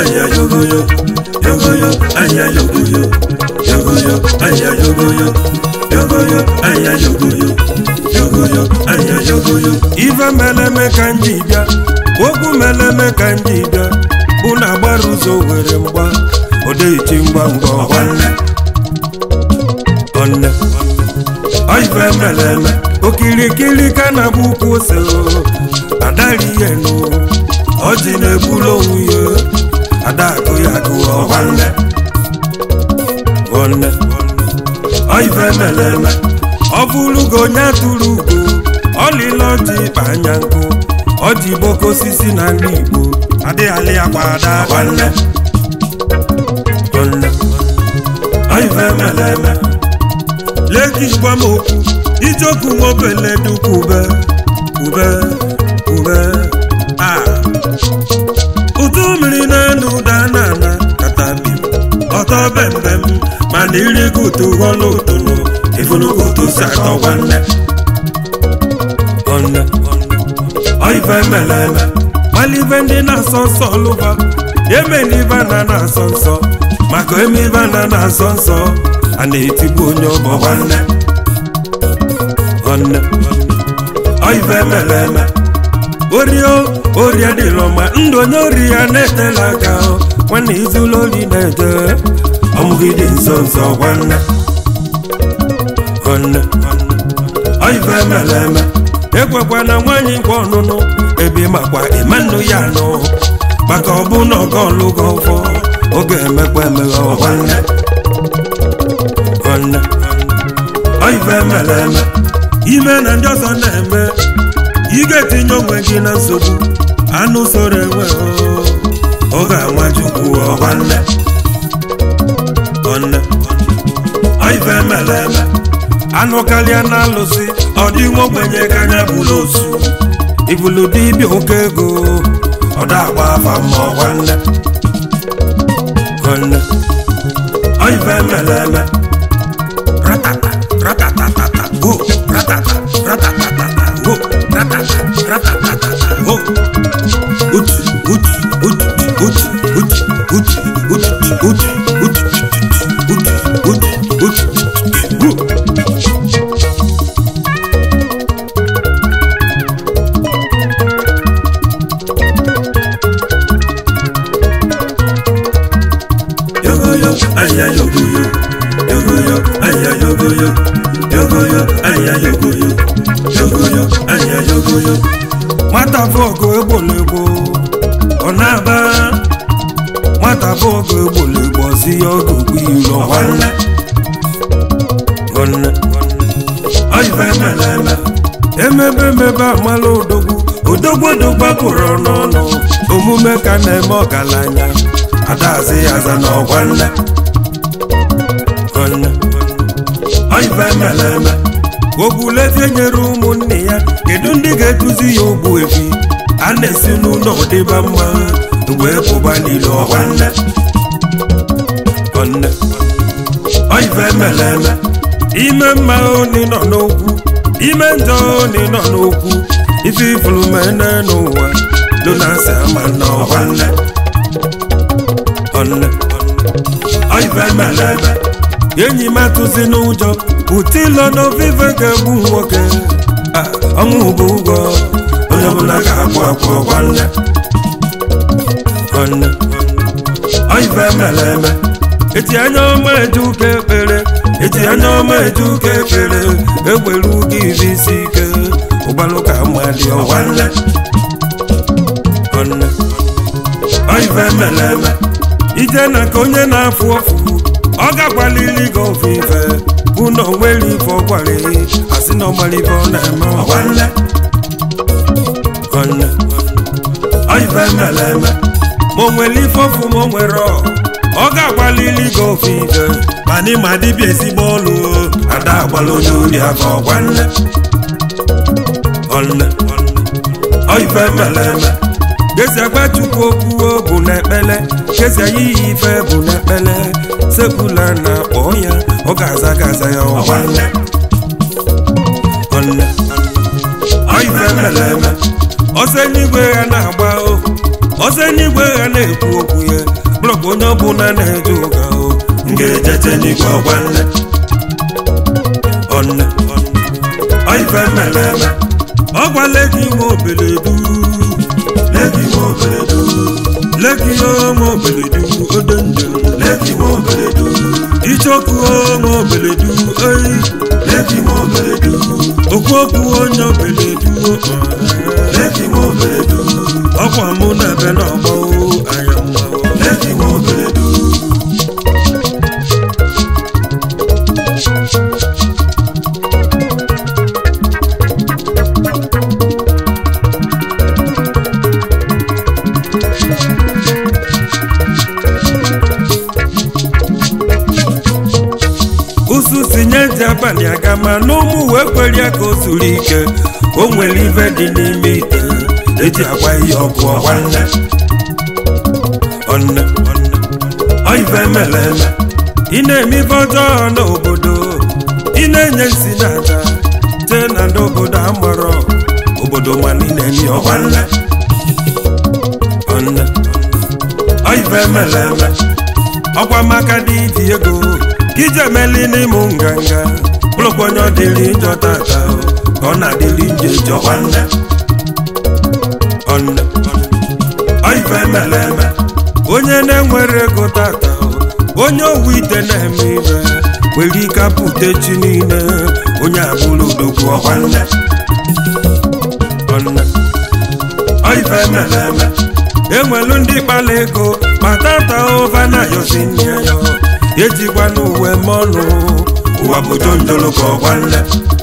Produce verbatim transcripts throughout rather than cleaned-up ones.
aya yogoyo yogoyo aya yogoyo yogoyo aya yogoyo yogoyo aya yogoyo yogoyo aya yogoyo ife meleme kanjibia ogu meleme kanjibia una gbaruzo were mgba odechi ngwa ngwa wanne onne ife meleme okirikiri kana buku ose adari yenu oji na-ebulu onwe adakụ ya gụọ nwanne nwanne ife meleme ọ bụrụgo onye atụrụ ugo ọlịla ọjị ịkpa anya nkụ ọjị boko osisi na ndị Igbo adịghị agbada nwanne nwanne ife meleme leki gwa m okwu ijoku mobele dukube ube ube ah utu mmiri na-enu ụda na-ana katabi ọtọ bembem mana iri kutu ọlụ ụtụnụ ifulukutu si atọ nwanne nwanne ife meleme malive ndị na-asọ nsọ lụba emenive na na-asọ nsọ maka emive na na-asọ nsọ a na-etigbu onye ọgbọ nwanne nwanne ife meleme orio oria dịrọ ma ndụ onye ori ya na-etela aka nwanne izụlọ ori na-eje ọmụgide nso nso nwanne nwanne ife meleme ekwekwa na nwaanyị ngwa ọnụnụ ebe makwa ịmanụ ya nụ maka ọ bụ na ọga ọlụgo ọfọ oge emekwa emeghe nwanne nwanne ife meleme ime na ndị ọzọ na-eme ị ga-etinye onwe gị na nsogbu anụ soro enwe ọ ga-anwa Chukwu nwanne nwanne ife meleme anụ karịa na alụsị ọ dị nwa ogbenye ka anya bụrụ osu ibulu dibịa oke ego ọ da-agba afa mmụọ nwanne nwanne ife meleme ratata ratatatata go ratata ratatatata go ratata ratatatata go uti uti uti uti uti uti uti uti uti uti uti uti go yogoyo aya yogoyo yogoyo aya yogoyo yogoyo aya yogoyo yogoyo aya yogoyo nwata bọọgụ egbologbo ọ na-aba nwata bọọgụ egbologbo si ya ọgụ gbu ilo nwanne nwanne ife meleme emebe emebe amala odogwu odogwu odogwu pụrụ n'ọnụ omume ka na-eme ọgaranya adazi aza na ọgwanne nwanne ife meleme ogbuleze nyere ụmụnne ya kedu ndị ga-eduzi ya ogbu efi a na-esi n'ụlọ dịba mma wee pụba n'ile ọgwanne nwanne ife meleme ime mma oni nọ n'okwu ime njọ oni nọ n'okwu ife ifuru mene n'ụwa donasi ama na ọgwanne nwanne ife meleme enyi m atụzi n'ụjọ utilo n'ovive ga-egbu nwoke ọnwụ bụ ụgwọ onye ọbụla ga-akwụ akwụ nwanne nwanne ife meleme eti anya ọma eje ụka ekpere eti anya ọma eje ụka ekpere egbere ụga iri isi ike ụgbalụka mmadụ nwanne nwanne ife meleme ije na ka onye na-afụ ọfụ ọ ga-agbalili gị ofufe bụ na o nwere ife ọgwara asị na ọgbara ife ọ na-eme nwanne nwanne ife meleme ma o nwere ife ọfụ ma o nwere ọ ga-agbalili gị ofufe mana ịma dibịa ezigbo ọlụ ada agbala onye ori aka nwanne nwanne ife meleme kesi agba Chukwu okwu bụ n'ekpele kesi ayiyi ife bụ n'ekpele sekula na akpọ ya ọ ga-aza gaza ya nwanne nwanne ife meleme ọsọ n'igwe ya na-agba ọsọ n'igwe ya na-ekwu okwu ya na na-ejuga o ngejeje n'igwe ọgwanne onne oife meleme ọgwa legi nwe obeledu legi nwe obeledu legi nwe obeledu odende legi nwe obeledu ichoku nwe obeledu ei legi nwe obeledu okwu okwu onye obeledu legi nwe obeledu ọkwa mụ na ebe n'ọgbọ anya mma legi nwe obeledu Sinyezi abalị aga ma n'ụmụ wee kwere ka o zuru ike o nwere ife dị n'ime ite eji agwa ihe ọkụ ọgwanne onne oife mere eme ị na-eme ife ọjọọ n'obodo ị na-enye nsi n'aja tee na ndị obodo amarọ obodo mana ị na-eme ọgwanne onne oife mere eme ọkwa maka dị iji ego ije meli n'ịmụ nganga bụrụkwa onye ọ dịrị njọ tata ka ọ na-adịrị nje jọ nwanne onne oife mere eme onye na-enwere ego tata onye owu ite na-eme ibe nwere ike apụta chi niile onye abụrụ odogwu ọgwanne onne oife mere eme enwelu ndị kpala ego ma tata ova na yosi nne ya ejikwa n'uwe mọnụ ụwa bụ jonjolo ka ọgwanne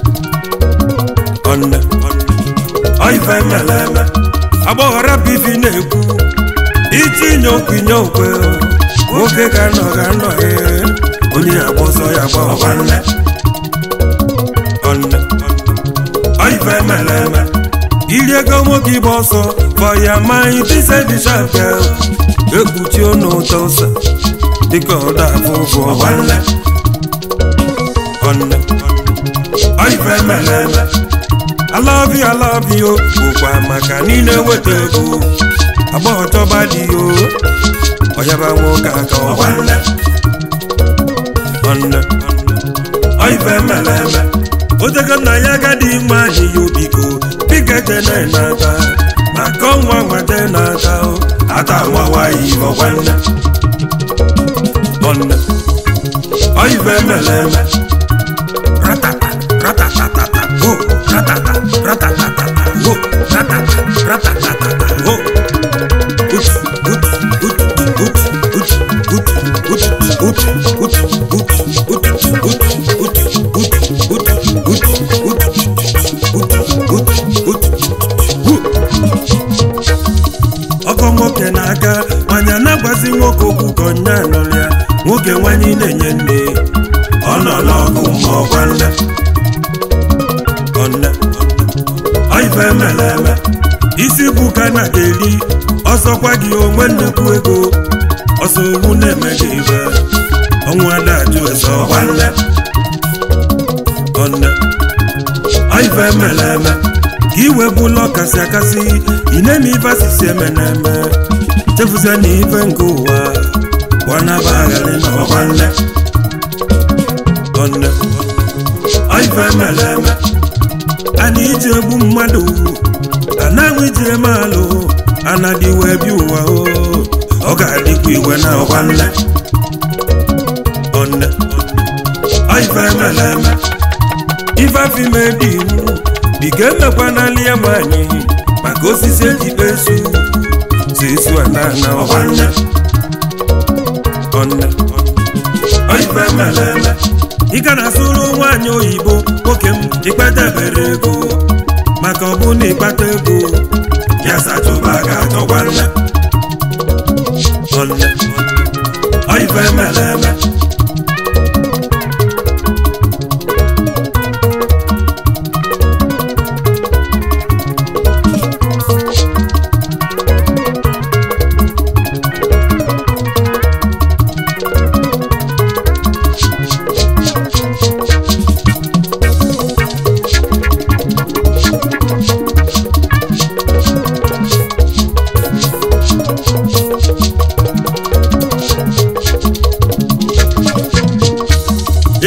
onne oife mere eme agbọghọra bivi na-ekwu itinye okwu inye okwe nwoke ga nọ ga nọ ee onye agba ọsọ ya gba ọgwanne onne oife mere eme iri ego nwoke ịgba ọsọ fọya ma itise dịshapịa ekpuchi ọnụ ụtọ ụsa dịka ọda afọ ụfụ ọgwanne onne oife mere eme I love you, I love you bụkwa maka niile weta ego agbọghọ chọba dị yo ọyaba nwoke aka ọgwanne onne oife mere eme otego nna ya agadi mma anyị ya obiko pikete na-enata maka ọnwa nwete na-ata ata nwawayi ọgwanne onne oife mere eme ratata ratatatata ho ratata ratatatata ho ratata ratatatata ho ut ut ut ut ut ut ut ut ut ọkọ nwoke na-aga manya na-agbazi nwoke okwu ka onye anọrọ ya nwoke nwanyị na-enye nne ọ nọ n'ọgụ ma ọgwanne onne oife mere eme isi bụ ka na ga-eri ọsọkwa gị onwe nnukwu ego ọsọ owu na-eme gị ibe ọnwụ adajụ ese ọgwanne onne oife mere eme ka iwe bụ ụlọ kasị akasị ị na-eme ife asịsị eme na-eme chefuzie na ife nke ụwa gbanaba agharị na ọgwanne onne oife mere eme ana iji egbu mmadụ anaghị iji eme alụ anadị wee bi ụwa o ọ ga-adịkwa iwe na ọgwanne onne oife mere eme ife afọ ime dị iwu dị ga-emekwa n'ala ya nwanyị maka osisi ejibe esu si esu ana na ọgwanne onne oife mere eme ị ga na-asụrụ nwaanyị oyibo nwoke m ikpetebere ego maka ọ bụ na ịkpata ego ya sachụba ga-achọ nwanne onne oife mere eme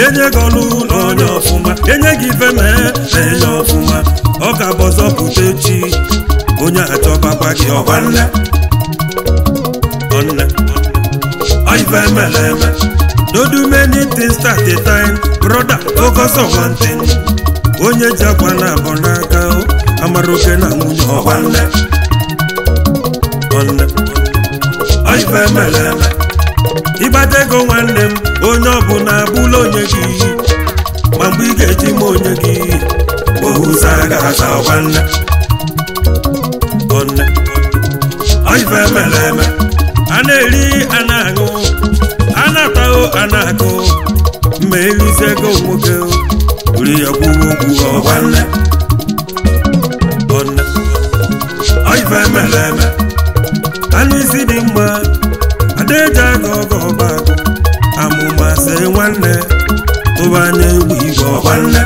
enye gị ọnụ ụlọ onye ọfụma enye gị ife mee enye ọfụma ọ ga-abụ ọzọ pụta echi onye achọbakwa gị ọgwa nne ọnne ife emele eme no do many things at a time brother focus on one thing onye ji akwa na abụ n'aka amara oke na nwunye ọgwa nne ọnne ife emele eme ịgbata ego nwanne m onye ọbụla abụla onye gị ma mgbe ị ga-eji m onye gị ohuza ga-aza ọgwa nne ọnne ife emele eme a na-eri a na-aṅụ a na-atahụ a na-akụ ma erizi ego nwoke uri ya kwuo okwu ọgwa nne ọnne ife emele eme anụ isi dị mma adaeji aga ọgọ ọba agụ amụma se nwanne tụba anya egwu igwe ọgwa nne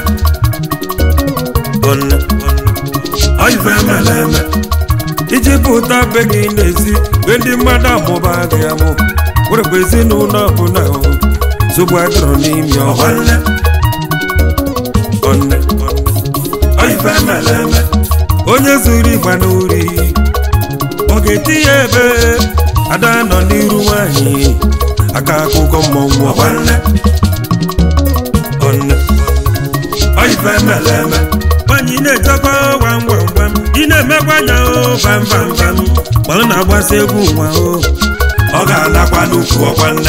ọnne ife emele eme iji pụta be gị n'ezi be ndị mmadụ amụba gị amụ werekwa ezinụlọ ọbụla zogbu agụrụ n'ime ọgwa nne ọnne ife emele eme onye zuru ịgba n'ori ọ ga-eti ya ebe ada nọ n'iru nwanyị aka akụkọ mmọnwụ ọgwa nne ọnne ife emele eme nwanyị na-echekwa gwam gwam gwam ị na-emekwa anya bam bam bam ma ọ na-agbasa egwu nwa o ọ ga-alakwa n'ukwu ọgwa nne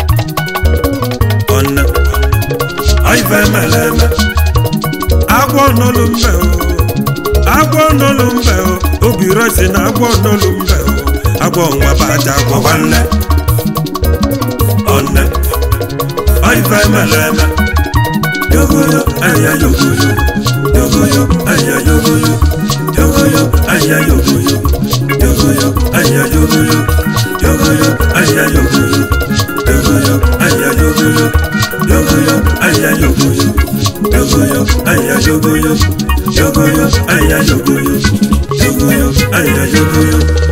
ọnne ife emele eme agwọ n'olu mbe o agwọ n'olu mbe o obi resi na agwọ n'olu mbe o agwọ nwa baja agwọ nwanne ọnne ife emele eme yogoyo anya yogoyo yogoyo anya yogoyo yogoyo anya yogoyo yogoyo anya yogoyo yogoyo anya yogoyo yogoyo anya yogoyo yogoyo anya yogoyo yogoyo anya yogoyo yogoyo anya yogoyo yogoyo anya yogoyo